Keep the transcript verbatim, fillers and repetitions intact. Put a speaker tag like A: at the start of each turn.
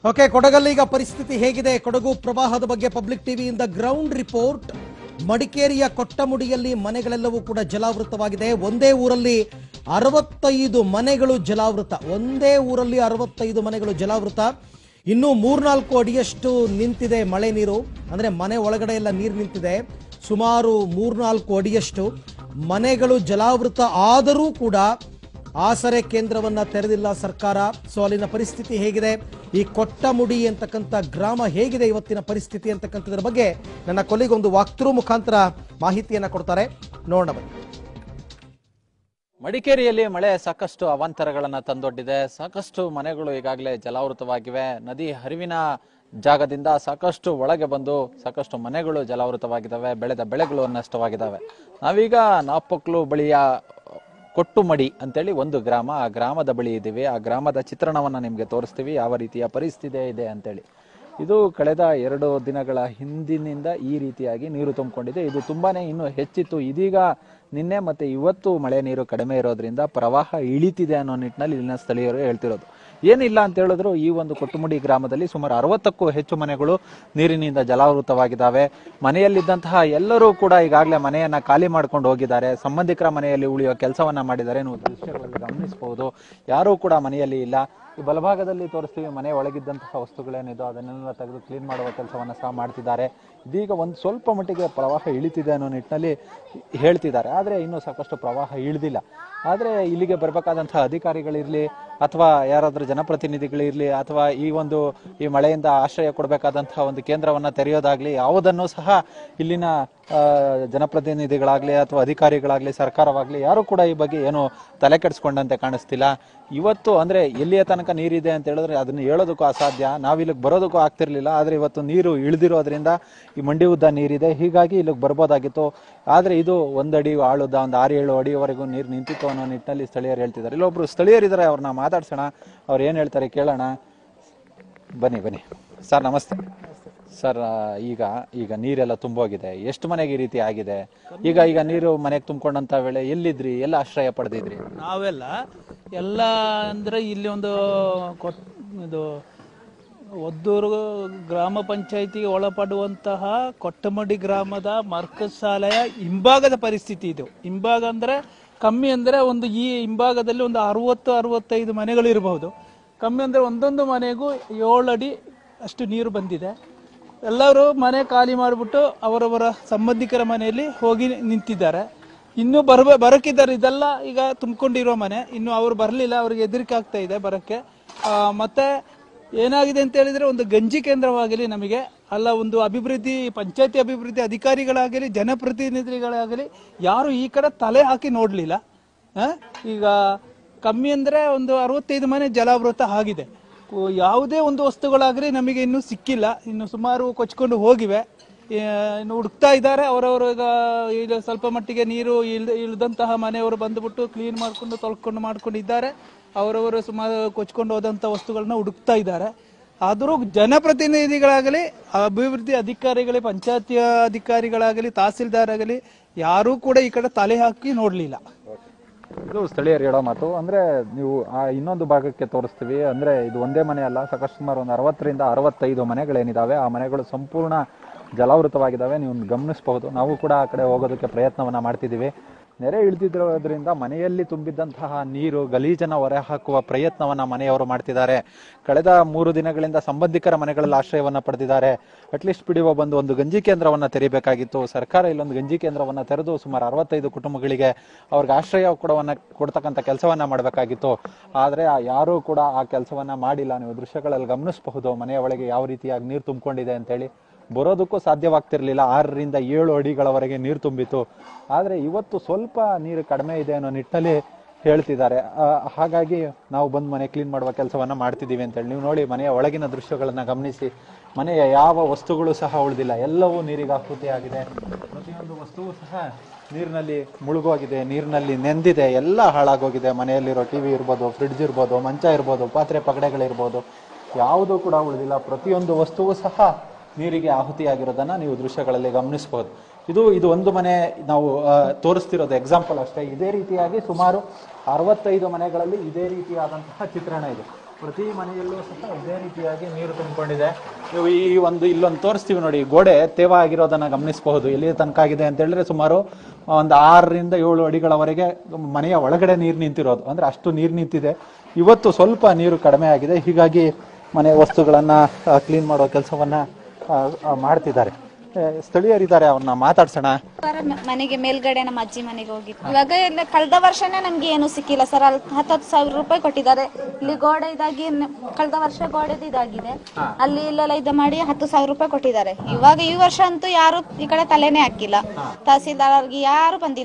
A: Okay, ಕೊಡಗಲ್ಲಿ ಈಗ ಪರಿಸ್ಥಿತಿ ಹೇಗಿದೆ? ಕೊಡಗು ಪ್ರವಾಹದ ಬಗ್ಗೆ ಪಬ್ಲಿಕ್ ಟಿವಿಯಿಂದ ಗ್ರೌಂಡ್ ರಿಪೋರ್ಟ್. ಮಡಿಕೇರಿಯ ಕೊಟ್ಟಮುಡಿಯಲ್ಲಿ ಮನೆಗಳೆಲ್ಲವೂ ಕೂಡ ಜಲಾವೃತವಾಗಿದೆ. ಒಂದೇ ಊರಲ್ಲಿ ಅರವತ್ತೈದು ಮನೆಗಳು ಜಲಾವೃತ. ಒಂದೇ ಊರಲ್ಲಿ ಅರವತ್ತೈದು ಮನೆಗಳು ಜಲಾವೃತ. ಇನ್ನು ಮೂರ್ನಾಲ್ಕು ಅಡಿಯಷ್ಟು ನಿಂತಿದೆ ಮಳೆ ನೀರು, ಅಂದ್ರೆ ಮನೆ ಒಳಗಡೆ ಎಲ್ಲ ನೀರು ನಿಂತಿದೆ. ಸುಮಾರು ಮೂರ್ನಾಲ್ಕು ಅಡಿಯಷ್ಟು ಮನೆಗಳು ಜಲಾವೃತ ಆದರೂ ಕೂಡ ಆಸರೆ ಕೇಂದ್ರವನ್ನ ತೆರೆದಿಲ್ಲ ಸರ್ಕಾರ. ಸೊ ಅಲ್ಲಿನ ಪರಿಸ್ಥಿತಿ ಹೇಗಿದೆ, ಈ ಕೊಟ್ಟಮುಡಿ ಅಂತಕ್ಕಂಥ ಗ್ರಾಮ ಹೇಗಿದೆ ಇವತ್ತಿನ ಪರಿಸ್ಥಿತಿ ಅಂತಕ್ಕಂಥದ್ರ ಬಗ್ಗೆ ನನ್ನ ಕೊಲ್ಲಿಗೊಂದು ವಾಕ್ಥ್ರೂ ಮುಖಾಂತರ ಮಾಹಿತಿಯನ್ನ ಕೊಡ್ತಾರೆ, ನೋಡೋಣ ಬನ್ನಿ.
B: ಮಡಿಕೇರಿಯಲ್ಲಿ ಮಳೆ ಸಾಕಷ್ಟು ಅವಾಂತರಗಳನ್ನ ತಂದೊಡ್ಡಿದೆ. ಸಾಕಷ್ಟು ಮನೆಗಳು ಈಗಾಗಲೇ ಜಲಾವೃತವಾಗಿವೆ. ನದಿ ಹರಿವಿನ ಜಾಗದಿಂದ ಸಾಕಷ್ಟು ಒಳಗೆ ಬಂದು ಸಾಕಷ್ಟು ಮನೆಗಳು ಜಲಾವೃತವಾಗಿದ್ದಾವೆ. ಬೆಳೆದ ಬೆಳೆಗಳು ನಷ್ಟವಾಗಿದ್ದಾವೆ. ನಾವೀಗ ನಾಪೊಕ್ಲು ಬಳಿಯ ಕೊಟ್ಟುಮಡಿ ಅಂತೇಳಿ ಒಂದು ಗ್ರಾಮ, ಆ ಗ್ರಾಮದ ಬಳಿ ಇದ್ದೀವಿ. ಆ ಗ್ರಾಮದ ಚಿತ್ರಣವನ್ನ ನಿಮ್ಗೆ ತೋರಿಸ್ತೀವಿ, ಯಾವ ರೀತಿಯ ಪರಿಸ್ಥಿತಿ ಇದೆ ಅಂತೇಳಿ. ಇದು ಕಳೆದ ಎರಡು ದಿನಗಳ ಹಿಂದಿನಿಂದ ಈ ರೀತಿಯಾಗಿ ನೀರು ತುಂಬಿಕೊಂಡಿದೆ. ಇದು ತುಂಬಾನೇ ಇನ್ನು ಹೆಚ್ಚಿತ್ತು. ಇದೀಗ ನಿನ್ನೆ ಮತ್ತೆ ಇವತ್ತು ಮಳೆ ನೀರು ಕಡಿಮೆ ಇರೋದ್ರಿಂದ ಪ್ರವಾಹ ಇಳಿತಿದೆ ಅನ್ನೋ ನಿಟ್ಟಿನಲ್ಲಿ ಇಲ್ಲಿನ ಸ್ಥಳೀಯರು ಹೇಳ್ತಿರೋದು. ಏನಿಲ್ಲ ಅಂತ ಹೇಳಿದ್ರು, ಈ ಒಂದು ಕೊಟ್ಟುಮುಡಿ ಗ್ರಾಮದಲ್ಲಿ ಸುಮಾರು ಅರವತ್ತಕ್ಕೂ ಹೆಚ್ಚು ಮನೆಗಳು ನೀರಿನಿಂದ ಜಲಾವೃತವಾಗಿದ್ದಾವೆ. ಮನೆಯಲ್ಲಿದ್ದಂತಹ ಎಲ್ಲರೂ ಕೂಡ ಈಗಾಗಲೇ ಮನೆಯನ್ನ ಖಾಲಿ ಮಾಡ್ಕೊಂಡು ಹೋಗಿದ್ದಾರೆ. ಸಂಬಂಧಿಕರ ಮನೆಯಲ್ಲಿ ಉಳಿಯುವ ಕೆಲಸವನ್ನ ಮಾಡಿದ್ದಾರೆ. ನೀವು ದೃಶ್ಯಗಳಲ್ಲಿ ಗಮನಿಸಬಹುದು, ಯಾರೂ ಕೂಡ ಮನೆಯಲ್ಲಿ ಇಲ್ಲ. ಈ ಬಲಭಾಗದಲ್ಲಿ ತೋರಿಸ್ತೀವಿ, ಮನೆ ಒಳಗಿದ್ದಂತಹ ವಸ್ತುಗಳೇನಿದೆ ಅದನ್ನೆಲ್ಲ ತೆಗೆದು ಕ್ಲೀನ್ ಮಾಡುವ ಕೆಲಸವನ್ನ ಸಹ ಮಾಡ್ತಿದ್ದಾರೆ. ಇದೀಗ ಒಂದು ಸ್ವಲ್ಪ ಮಟ್ಟಿಗೆ ಪ್ರವಾಹ ಇಳಿತಿದೆ ಅನ್ನೋ ನಿಟ್ಟಿನಲ್ಲಿ ಹೇಳ್ತಿದ್ದಾರೆ. ಆದ್ರೆ ಇನ್ನೂ ಸಾಕಷ್ಟು ಪ್ರವಾಹ ಇಳಿದಿಲ್ಲ. ಆದ್ರೆ ಇಲ್ಲಿಗೆ ಬರ್ಬೇಕಾದಂತಹ ಅಧಿಕಾರಿಗಳಿರ್ಲಿ ಅಥವಾ ಯಾರಾದ್ರೂ ಜನಪ್ರತಿನಿಧಿಗಳಿರ್ಲಿ ಅಥವಾ ಈ ಒಂದು ಈ ಮಳೆಯಿಂದ ಆಶ್ರಯ ಕೊಡಬೇಕಾದಂತಹ ಒಂದು ಕೇಂದ್ರವನ್ನ ತೆರೆಯೋದಾಗ್ಲಿ ಯಾವುದನ್ನು ಸಹ ಇಲ್ಲಿನ ಜನಪ್ರತಿನಿಧಿಗಳಾಗ್ಲಿ ಅಥವಾ ಅಧಿಕಾರಿಗಳಾಗ್ಲಿ ಸರ್ಕಾರವಾಗ್ಲಿ ಯಾರು ಕೂಡ ಈ ಬಗ್ಗೆ ಏನು ತಲೆ ಕೆಡಿಸ್ಕೊಂಡಂತೆ ಕಾಣಿಸ್ತಿಲ್ಲ. ಇವತ್ತು ಅಂದ್ರೆ ಎಲ್ಲಿಯ ತನಕ ನೀರಿದೆ ಅಂತ ಹೇಳಿದ್ರೆ ಅದನ್ನ ಹೇಳೋದಕ್ಕೂ ಅಸಾಧ್ಯ. ನಾವಿಲ್ಲಿಗೆ ಬರೋದಕ್ಕೂ ಆಗ್ತಿರ್ಲಿಲ್ಲ. ಆದ್ರೆ ಇವತ್ತು ನೀರು ಇಳಿದಿರೋದ್ರಿಂದ ಈ ಮಂಡಿ ಉದ್ದ ನೀರಿದೆ, ಹೀಗಾಗಿ ಇಲ್ಲಿಗೆ ಬರ್ಬೋದಾಗಿತ್ತು. ಆದ್ರೆ ಇದು ಒಂದಡಿ ಆಳುದ ಒಂದು ಆರು ಏಳು ಅಡಿಯವರೆಗೂ ನೀರು ನಿಂತಿತ್ತು ಅನ್ನೋ ನಿಟ್ಟಿನಲ್ಲಿ ಸ್ಥಳೀಯರು ಹೇಳ್ತಿದ್ದಾರೆ. ಇಲ್ಲೊಬ್ರು ಸ್ಥಳೀಯರಿದ್ದಾರೆ, ಅವ್ರನ್ನ ಮಾತಾಡ್ಸೋಣ, ಅವ್ರು ಏನ್ ಹೇಳ್ತಾರೆ ಕೇಳೋಣ. ಬನ್ನಿ ಬನ್ನಿ ಸರ್, ನಮಸ್ತೆ ಸರ್. ಈಗ ಈಗ ನೀರೆಲ್ಲ ತುಂಬೋಗಿದೆ, ಎಷ್ಟು ಮನೆಗೆ ಈ ರೀತಿ ಆಗಿದೆ? ಈಗ ಈಗ ನೀರು ಮನೆಗೆ ತುಂಬಿಕೊಂಡಂತ ವೇಳೆ ಎಲ್ಲಿದ್ರಿ, ಎಲ್ಲ ಆಶ್ರಯ ಪಡೆದಿದ್ರಿ?
C: ನಾವೆಲ್ಲ ಎಲ್ಲ ಅಂದ್ರೆ ಇಲ್ಲಿ ಒಂದು ಇದು ಒದ್ದೂರು ಗ್ರಾಮ ಪಂಚಾಯಿತಿಗೆ ಒಳಪಡುವಂತಹ ಕೊಟ್ಟಮುಡಿ ಗ್ರಾಮದ ಮರ್ಕಸ್ ಶಾಲೆಯ ಹಿಂಭಾಗದ ಪರಿಸ್ಥಿತಿ ಇದು. ಹಿಂಭಾಗ ಅಂದ್ರೆ ಕಮ್ಮಿ ಅಂದ್ರೆ ಒಂದು ಈ ಹಿಂಭಾಗದಲ್ಲಿ ಒಂದು ಅರವತ್ತು ಅರವತ್ತೈದು ಮನೆಗಳು ಇರಬಹುದು. ಕಮ್ಮಿ ಅಂದ್ರೆ ಒಂದೊಂದು ಮನೆಗೂ ಏಳು ಅಡಿ ಅಷ್ಟು ನೀರು ಬಂದಿದೆ. ಎಲ್ಲರೂ ಮನೆ ಖಾಲಿ ಮಾಡಿಬಿಟ್ಟು ಅವರವರ ಸಂಬಂಧಿಕರ ಮನೆಯಲ್ಲಿ ಹೋಗಿ ನಿಂತಿದ್ದಾರೆ. ಇನ್ನು ಬರ್ಬ ಬರಕಿದ್ದಾರೆ. ಇದೆಲ್ಲ ಈಗ ತುಂಬಿಕೊಂಡಿರೋ ಮನೆ, ಇನ್ನು ಅವರು ಬರಲಿಲ್ಲ, ಅವ್ರಿಗೆ ಹೆದರಿಕೆ ಆಗ್ತಾ ಇದೆ ಬರಕ್ಕೆ. ಮತ್ತೆ ಏನಾಗಿದೆ ಅಂತ ಹೇಳಿದ್ರೆ, ಒಂದು ಗಂಜಿ ಕೇಂದ್ರವಾಗಲಿ ನಮಗೆ ಅಲ್ಲ, ಒಂದು ಅಭಿವೃದ್ಧಿ ಪಂಚಾಯತಿ ಅಭಿವೃದ್ಧಿ ಅಧಿಕಾರಿಗಳಾಗಲಿ ಜನಪ್ರತಿನಿಧಿಗಳಾಗಲಿ ಯಾರು ಈ ಕಡೆ ತಲೆ ಹಾಕಿ ನೋಡ್ಲಿಲ್ಲ. ಈಗ ಕಮ್ಮಿ ಅಂದ್ರೆ ಒಂದು ಅರವತ್ತೈದು ಮನೆ ಜಲಾವೃತ ಆಗಿದೆ. ಯಾವುದೇ ಒಂದು ವಸ್ತುಗಳಾಗಲಿ ನಮಗೆ ಇನ್ನೂ ಸಿಕ್ಕಿಲ್ಲ. ಇನ್ನು ಸುಮಾರು ಕೊಚ್ಕೊಂಡು ಹೋಗಿವೆ, ಇನ್ನು ಹುಡುಕ್ತಾ ಇದ್ದಾರೆ. ಅವರವರು ಈಗ ಇಲ್ಲಿ ಸ್ವಲ್ಪ ಮಟ್ಟಿಗೆ ನೀರು ಇಳ್ದ ಇಳಿದಂತಹ ಮನೆಯವರು ಬಂದುಬಿಟ್ಟು ಕ್ಲೀನ್ ಮಾಡ್ಕೊಂಡು ತೊಳ್ಕೊಂಡು ಮಾಡ್ಕೊಂಡಿದ್ದಾರೆ. ಅವರವರು ಸುಮಾರು ಕೊಚ್ಕೊಂಡು ಹೋದಂಥ ವಸ್ತುಗಳನ್ನ ಹುಡುಕ್ತಾ ಇದ್ದಾರೆ. ಆದರೂ ಜನಪ್ರತಿನಿಧಿಗಳಾಗಲಿ ಅಭಿವೃದ್ಧಿ ಅಧಿಕಾರಿಗಳೇ ಪಂಚಾಯತಿ ಅಧಿಕಾರಿಗಳಾಗಲಿ ತಹಸೀಲ್ದಾರ್ ಆಗಲಿ ಯಾರೂ ಕೂಡ ಈ ಕಡೆ ತಲೆ ಹಾಕಿ ನೋಡ್ಲಿಲ್ಲ.
B: ಇದು ಸ್ಥಳೀಯರು ಹೇಳೋ ಮಾತು. ಅಂದ್ರೆ ನೀವು ಆ ಇನ್ನೊಂದು ಭಾಗಕ್ಕೆ ತೋರಿಸ್ತೀವಿ. ಅಂದ್ರೆ ಇದು ಒಂದೇ ಮನೆ ಅಲ್ಲ, ಸಾಕಷ್ಟು ಸುಮಾರು ಒಂದು ಅರವತ್ತರಿಂದ ಅರವತ್ತೈದು ಮನೆಗಳೇನಿದಾವೆ ಆ ಮನೆಗಳು ಸಂಪೂರ್ಣ ಜಲಾವೃತವಾಗಿದ್ದಾವೆ. ನೀವು ಗಮನಿಸಬಹುದು. ನಾವು ಕೂಡ ಆ ಕಡೆ ಹೋಗೋದಕ್ಕೆ ಪ್ರಯತ್ನವನ್ನ ಮಾಡ್ತಿದ್ದೀವಿ. ನೆರೆ ಇಳಿದಿರೋದ್ರಿಂದ ಮನೆಯಲ್ಲಿ ತುಂಬಿದ್ದಂತಹ ನೀರು ಗಲೀಜನ್ನ ಹೊರ ಹಾಕುವ ಪ್ರಯತ್ನವನ್ನ ಮನೆಯವರು ಮಾಡ್ತಿದ್ದಾರೆ. ಕಳೆದ ಮೂರು ದಿನಗಳಿಂದ ಸಂಬಂಧಿಕರ ಮನೆಗಳಲ್ಲಿ ಆಶ್ರಯವನ್ನ ಪಡೆದಿದ್ದಾರೆ. ಅಟ್ಲೀಸ್ಟ್ ಪಿಡಿಒ ಬಂದು ಒಂದು ಗಂಜಿ ಕೇಂದ್ರವನ್ನ ತೆರಿಬೇಕಾಗಿತ್ತು. ಸರ್ಕಾರ ಇಲ್ಲೊಂದು ಗಂಜಿ ಕೇಂದ್ರವನ್ನ ತೆರೆದು ಸುಮಾರು ಅರವತ್ತೈದು ಕುಟುಂಬಗಳಿಗೆ ಅವ್ರಿಗೆ ಆಶ್ರಯ ಕೊಡವನ್ನ ಕೊಡ್ತಕ್ಕಂಥ ಕೆಲಸವನ್ನ ಮಾಡಬೇಕಾಗಿತ್ತು. ಆದ್ರೆ ಯಾರೂ ಕೂಡ ಆ ಕೆಲಸವನ್ನ ಮಾಡಿಲ್ಲ. ನೀವು ದೃಶ್ಯಗಳಲ್ಲಿ ಗಮನಿಸಬಹುದು ಮನೆಯ ಒಳಗೆ ಯಾವ ರೀತಿಯಾಗಿ ನೀರು ತುಂಬಿಕೊಂಡಿದೆ ಅಂತೇಳಿ. ಬರೋದಕ್ಕೂ ಸಾಧ್ಯವಾಗ್ತಿರ್ಲಿಲ್ಲ. ಆರರಿಂದ ಏಳು ಅಡಿಗಳವರೆಗೆ ನೀರು ತುಂಬಿತ್ತು. ಆದ್ರೆ ಇವತ್ತು ಸ್ವಲ್ಪ ನೀರು ಕಡಿಮೆ ಇದೆ ಅನ್ನೋ ನಿಟ್ಟಿನಲ್ಲಿ ಹೇಳ್ತಿದ್ದಾರೆ. ಹಾಗಾಗಿ ನಾವು ಬಂದು ಮನೆ ಕ್ಲೀನ್ ಮಾಡುವ ಕೆಲಸವನ್ನ ಮಾಡ್ತಿದ್ದೀವಿ ಅಂತೇಳಿ. ನೀವು ನೋಡಿ, ಮನೆಯ ಒಳಗಿನ ದೃಶ್ಯಗಳನ್ನ ಗಮನಿಸಿ. ಮನೆಯ ಯಾವ ವಸ್ತುಗಳು ಸಹ ಉಳಿದಿಲ್ಲ, ಎಲ್ಲವೂ ನೀರಿಗೆ ಆಹುತಿಯಾಗಿದೆ. ಪ್ರತಿಯೊಂದು ವಸ್ತುವು ಸಹ ನೀರಿನಲ್ಲಿ ಮುಳುಗೋಗಿದೆ, ನೀರಿನಲ್ಲಿ ನೆಂದಿದೆ, ಎಲ್ಲ ಹಾಳಾಗೋಗಿದೆ. ಮನೆಯಲ್ಲಿರೋ ಟಿವಿ ಇರ್ಬೋದು, ಫ್ರಿಡ್ಜ್ ಇರ್ಬೋದು, ಮಂಚ ಇರ್ಬೋದು, ಪಾತ್ರೆ ಪಗಡೆಗಳಿರ್ಬೋದು, ಯಾವುದೂ ಕೂಡ ಉಳಿದಿಲ್ಲ. ಪ್ರತಿಯೊಂದು ವಸ್ತುವು ಸಹ ನೀರಿಗೆ ಆಹುತಿಯಾಗಿರೋದನ್ನ ನೀವು ದೃಶ್ಯಗಳಲ್ಲಿ ಗಮನಿಸಬಹುದು. ಇದು ಇದು ಒಂದು ಮನೆ ನಾವು ತೋರಿಸ್ತಿರೋದು ಎಕ್ಸಾಂಪಲ್ ಅಷ್ಟೇ. ಇದೇ ರೀತಿಯಾಗಿ ಸುಮಾರು ಅರವತ್ತೈದು ಮನೆಗಳಲ್ಲಿ ಇದೇ ರೀತಿಯಾದಂತಹ ಚಿತ್ರಣ ಇದೆ. ಪ್ರತಿ ಮನೆಯಲ್ಲೂ ಸಹ ಇದೇ ರೀತಿಯಾಗಿ ನೀರು ತುಂಬಿಕೊಂಡಿದೆ. ನೀವು ಈ ಒಂದು ಇಲ್ಲೊಂದು ತೋರಿಸ್ತೀವಿ ನೋಡಿ, ಗೋಡೆ ತೇವ ಆಗಿರೋದನ್ನ ಗಮನಿಸಬಹುದು. ಎಲ್ಲಿ ತನಕ ಆಗಿದೆ ಅಂತ ಹೇಳಿದ್ರೆ ಸುಮಾರು ಒಂದು ಆರರಿಂದ ಏಳು ಅಡಿಗಳವರೆಗೆ ಮನೆಯ ಒಳಗಡೆ ನೀರು ನಿಂತಿರೋದು, ಅಂದ್ರೆ ಅಷ್ಟು ನೀರು ನಿಂತಿದೆ. ಇವತ್ತು ಸ್ವಲ್ಪ ನೀರು ಕಡಿಮೆ ಆಗಿದೆ, ಹೀಗಾಗಿ ಮನೆ ವಸ್ತುಗಳನ್ನ ಕ್ಲೀನ್ ಮಾಡೋ ಕೆಲಸವನ್ನ ಮಾಡ್ತಿದ್ದಾರೆ. ಸ್ಥಳೀಯರಿದ್ದಾರೆ, ಅವ್ರನ್ನ ಮಾತಾಡ್ಸೋಣ.
D: ಮನೆಗೆ ಮೇಲ್ಗಡೆ ನಮ್ಮ ಅಜ್ಜಿ ಮನೆಗೆ ಹೋಗಿತ್ತು. ಇವಾಗ ಎಲ್ಲ ಕಳೆದ ವರ್ಷನೇ ನಮ್ಗೆ ಏನು ಸಿಕ್ಕಿಲ್ಲ ಸರ್. ಅಲ್ಲಿ ಹತ್ತತ್ತು ಸಾವಿರ ರೂಪಾಯಿ ಕೊಟ್ಟಿದ್ದಾರೆ. ಇಲ್ಲಿ ಗೋಡೆ ಇದಾಗಿ ಕಳೆದ ವರ್ಷ ಗೋಡೆದು ಇದಾಗಿದೆ, ಅಲ್ಲಿ ಇಲ್ಲೆಲ್ಲ ಇದು ಮಾಡಿ ಹತ್ತು ಸಾವಿರ ರೂಪಾಯಿ ಕೊಟ್ಟಿದ್ದಾರೆ. ಇವಾಗ ಈ ವರ್ಷ ಅಂತೂ ಯಾರು ಈ ಕಡೆ ತಲೆನೇ ಹಾಕಿಲ್ಲ. ತಹಸೀಲ್ದಾರ್ಗೆ ಯಾರು ಬಂದಿಲ್ಲ.